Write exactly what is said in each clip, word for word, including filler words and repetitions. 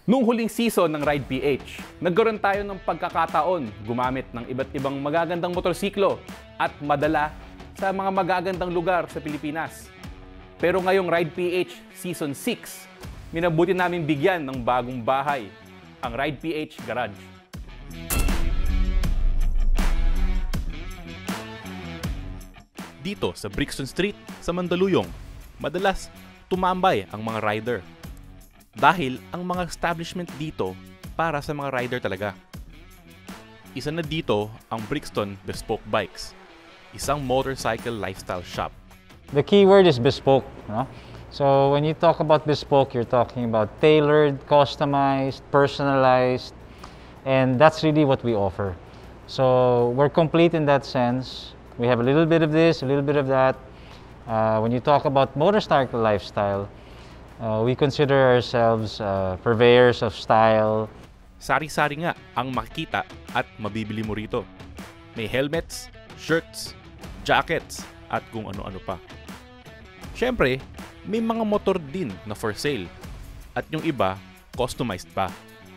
Noong huling season ng Ride P H, nagkaroon tayo ng pagkakataon gumamit ng iba't ibang magagandang motorsiklo at madala sa mga magagandang lugar sa Pilipinas. Pero ngayong Ride P H Season six, minabuti namin bigyan ng bagong bahay, ang Ride P H Garage. Dito sa Brixton Street sa Mandaluyong, madalas tumambay ang mga rider. Dahil ang mga establishment dito para sa mga rider talaga. Isa na dito ang Brixton Bespoke Bikes, isang motorcycle lifestyle shop. The key word is bespoke. No? So when you talk about bespoke, you're talking about tailored, customized, personalized, and that's really what we offer. So we're complete in that sense. We have a little bit of this, a little bit of that. Uh, when you talk about motorcycle lifestyle, Uh, we consider ourselves uh, purveyors of style. Sari-sari nga ang makikita at mabibili mo rito. May helmets, shirts, jackets, at kung ano-ano pa. Siyempre, may mga motor din na for sale. At yung iba, customized pa.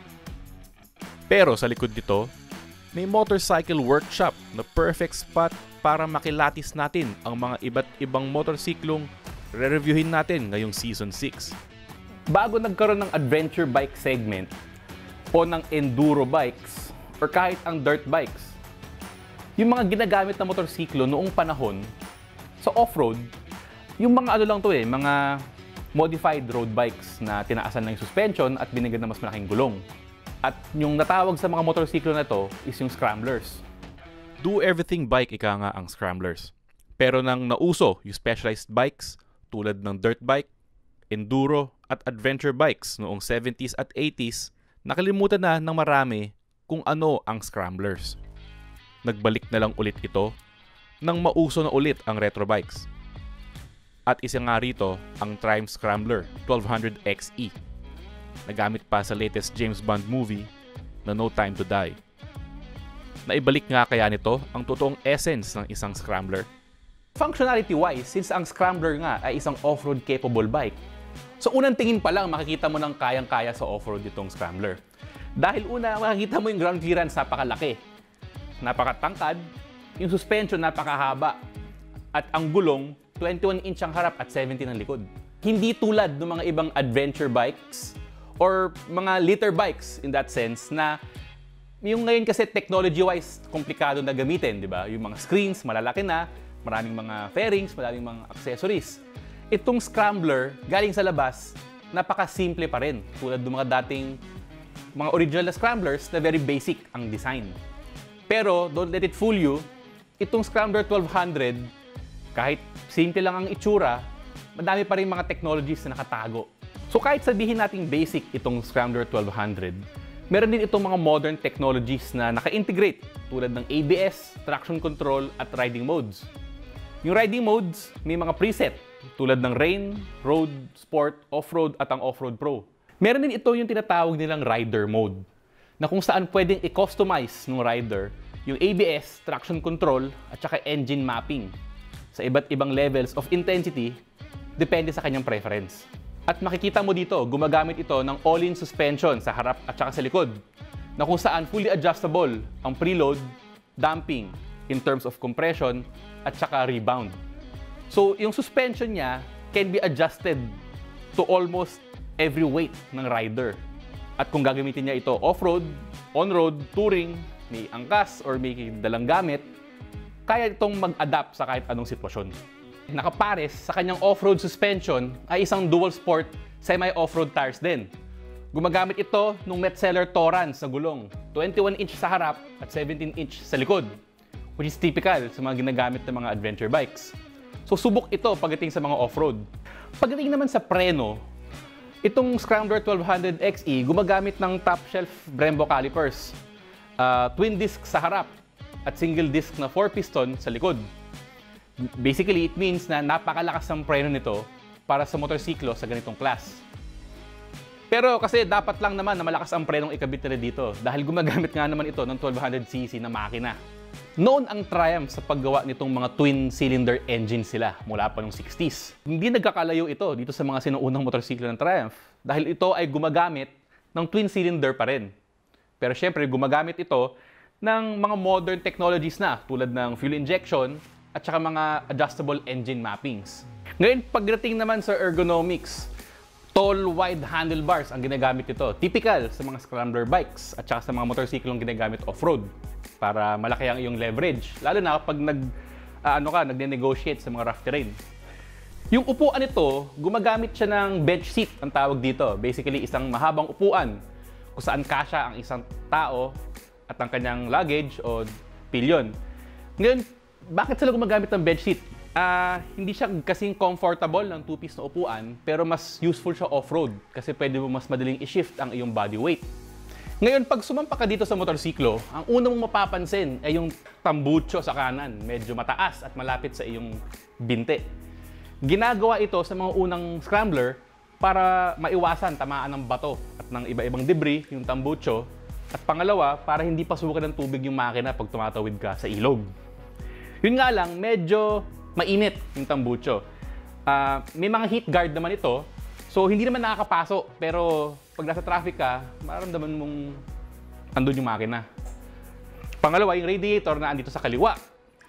Pero sa likod nito, may motorcycle workshop na perfect spot para makilatis natin ang mga iba't ibang motorsiklong re-reviewin natin ngayong Season six. Bago nagkaroon ng adventure bike segment o ng enduro bikes or kahit ang dirt bikes, yung mga ginagamit na motorsiklo noong panahon sa off-road, yung mga ano lang to eh, mga modified road bikes na tinaasan ng suspension at binigyan ng mas malaking gulong. At yung natawag sa mga motorsiklo na to is yung scramblers. Do-everything bike ika nga ang scramblers. Pero nang nauso yung specialized bikes, tulad ng dirt bike, enduro at adventure bikes noong seventies at eighties, nakalimutan na ng marami kung ano ang scramblers. Nagbalik na lang ulit ito nang mauso na ulit ang retro bikes. At isa nga rito ang Triumph Scrambler twelve hundred X E, nagamit pa sa latest James Bond movie na No Time to Die. Naibalik nga kaya nito ang totoong essence ng isang scrambler? Functionality-wise, since ang Scrambler nga ay isang off-road capable bike, so unang tingin pa lang makikita mo ng kayang-kaya sa off-road itong Scrambler. Dahil una, makikita mo yung ground clearance napakalaki, napakatangkad, yung suspension napakahaba, at ang gulong, twenty-one inch ang harap at seventeen ang likod. Hindi tulad ng mga ibang adventure bikes or mga litter bikes in that sense na yung ngayon kasi technology-wise komplikado na gamitin, di ba? Yung mga screens, malalaki na, maraming mga fairings, maraming mga accessories. Itong Scrambler, galing sa labas, napaka-simple pa rin. Tulad ng mga dating mga original na Scramblers na very basic ang design. Pero, don't let it fool you, itong Scrambler twelve hundred, kahit simple lang ang itsura, madami pa rin mga technologies na nakatago. So kahit sabihin nating basic itong Scrambler twelve hundred, meron din itong mga modern technologies na naka-integrate tulad ng A B S, traction control, at riding modes. Yung riding modes, may mga preset tulad ng rain, road, sport, off-road at ang off-road pro. Meron din ito yung tinatawag nilang rider mode na kung saan pwedeng i-customize ng rider yung A B S, traction control at saka engine mapping sa iba't ibang levels of intensity depende sa kanyang preference. At makikita mo dito, gumagamit ito ng all-in suspension sa harap at saka sa likod na kung saan fully adjustable ang preload, damping in terms of compression at saka rebound. So, yung suspension niya can be adjusted to almost every weight ng rider. At kung gagamitin niya ito off-road, on-road, touring, may angkas or may dalang gamit, kaya itong mag-adapt sa kahit anong sitwasyon. Nakapares sa kanyang off-road suspension ay isang dual sport semi-off-road tires din. Gumagamit ito ng Metzeler Torrance na gulong, twenty-one inch sa harap at seventeen inch sa likod, which is typical sa mga ginagamit ng mga adventure bikes. So subok ito pagdating sa mga off-road. Pagdating naman sa preno, itong Scrambler twelve hundred X E gumagamit ng top-shelf Brembo calipers, uh, twin disc sa harap at single disc na four piston sa likod. Basically, it means na napakalakas ng preno nito para sa motorsiklo sa ganitong class. Pero kasi dapat lang naman na malakas ang prenong ikabit nila dito dahil gumagamit nga naman ito ng twelve hundred C C na makina. Noon ang Triumph sa paggawa nitong mga twin-cylinder engine sila mula pa noong sixties. Hindi nagkakalayo ito dito sa mga sinuunang motorsiklo ng Triumph dahil ito ay gumagamit ng twin cylinder pa rin. Pero syempre, gumagamit ito ng mga modern technologies na tulad ng fuel injection at saka mga adjustable engine mappings. Ngayon, pagdating naman sa ergonomics, tall, wide handlebars ang ginagamit nito. Typical sa mga scrambler bikes at saka sa mga motorsiklong ginagamit off-road para malaki ang iyong leverage. Lalo na kapag nag, uh, ano ka, nagne-negotiate sa mga rough terrain. Yung upuan nito, gumagamit siya ng bench seat ang tawag dito. Basically, isang mahabang upuan kung saan kasya ang isang tao at ang kanyang luggage o pilyon. Ngayon, bakit sila gumagamit ng bench seat? Uh, hindi siya kasing comfortable ng two-piece na upuan, pero mas useful siya off-road kasi pwede mo mas madaling i-shift ang iyong body weight. Ngayon, pag sumampa ka dito sa motorsiklo, ang una mong mapapansin ay yung tambucho sa kanan. Medyo mataas at malapit sa iyong binte. Ginagawa ito sa mga unang scrambler para maiwasan tamaan ng bato at ng iba-ibang debris, yung tambucho. At pangalawa, para hindi pasukan ng tubig yung makina pag tumatawid ka sa ilog. Yun nga lang, medyo mainit yung tambucho. Uh, may mga heat guard naman ito, so hindi naman nakakapaso. Pero pag nasa traffic ka, maramdaman mong andun yung makina. Pangalawa, yung radiator na andito sa kaliwa.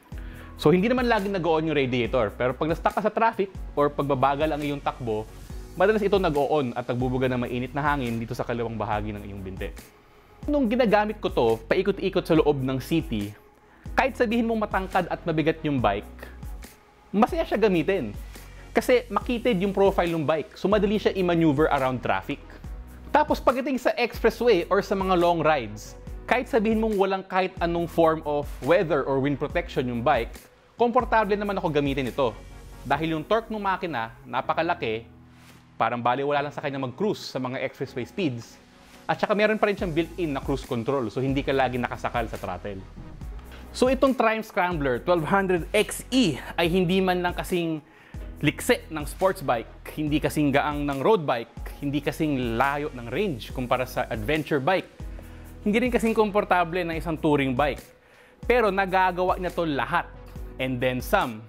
So hindi naman laging nag-o-on yung radiator. Pero pag na-stuck ka sa traffic or pagbabagal ang iyong takbo, madalas ito nag-o-on at nagbubuga ng mainit na hangin dito sa kaliwang bahagi ng iyong binte. Nung ginagamit ko to, paikot-ikot sa loob ng city, kahit sabihin mong matangkad at mabigat yung bike, masaya siya gamitin. Kasi makitid yung profile ng bike, so madali siya i-maneuver around traffic. Tapos pagdating sa expressway or sa mga long rides, kahit sabihin mong walang kahit anong form of weather or wind protection yung bike, komportable naman ako gamitin ito. Dahil yung torque ng makina, napakalaki, parang baliwala lang sa kanya mag-cruise sa mga expressway speeds. At saka meron pa rin siyang built-in na cruise control, so hindi ka lagi nakasakal sa throttle. So itong Triumph Scrambler twelve hundred X E ay hindi man lang kasing likse ng sports bike, hindi kasing gaang ng road bike, hindi kasing layo ng range kumpara sa adventure bike, hindi rin kasing komportable ng isang touring bike. Pero nagagawa niya to lahat, and then some.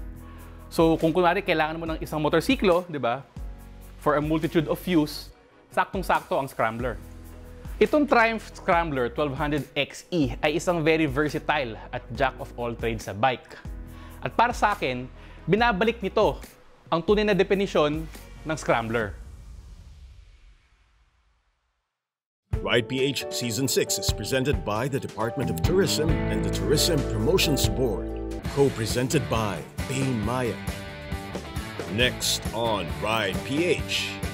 So kung kunwari kailangan mo ng isang motorsiklo, di ba? For a multitude of use, saktong-sakto ang Scrambler. Itong Triumph Scrambler twelve hundred X E ay isang very versatile at jack of all trades sa bike. At para sa akin, binabalik nito ang tunay na definisyon ng Scrambler. Ride P H Season six is presented by the Department of Tourism and the Tourism Promotions Board. Co-presented by Bain Maya. Next on Ride P H.